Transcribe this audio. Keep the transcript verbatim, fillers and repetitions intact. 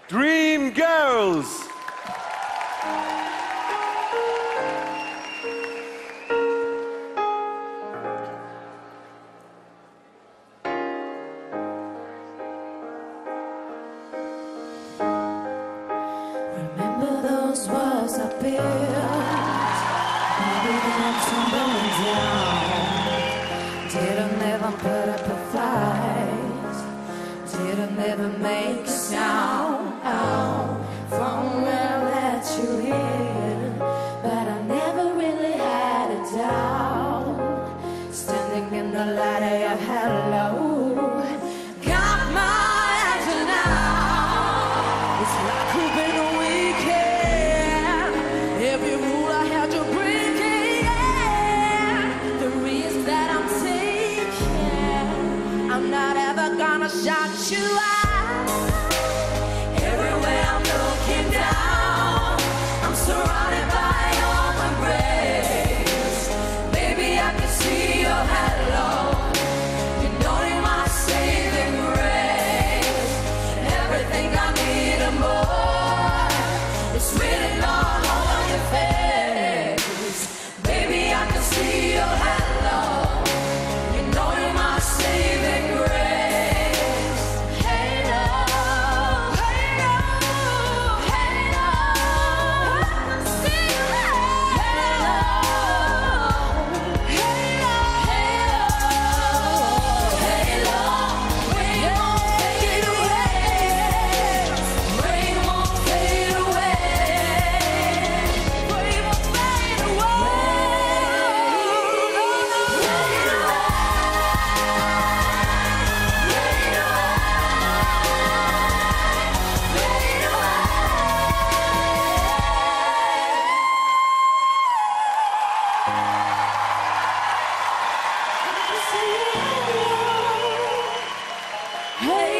Dream Girls. Remember those walls I built, maybe they're tumbling down. Didn't ever put up a fight, didn't ever make a sound. Oh, from where I let you in, but I never really had a doubt. Standing in the light of your hello, got my action out. It's like you've been a weekend. Every rule I had to break it. The risk that I'm taking, I'm not ever gonna shout you out. Everywhere I'm looking down, I'm surrounded by your embrace. Baby, I can see your hello. You know you're my saving grace. Everything I need and more, it's written all over your face. Baby, I can see your hello. You know you're my saving grace. Hello, hello, hello. I can see your hello. Hello, hello, hello. Rain won't fade away. Rain won't fade away. Rain won't fade away. Hey.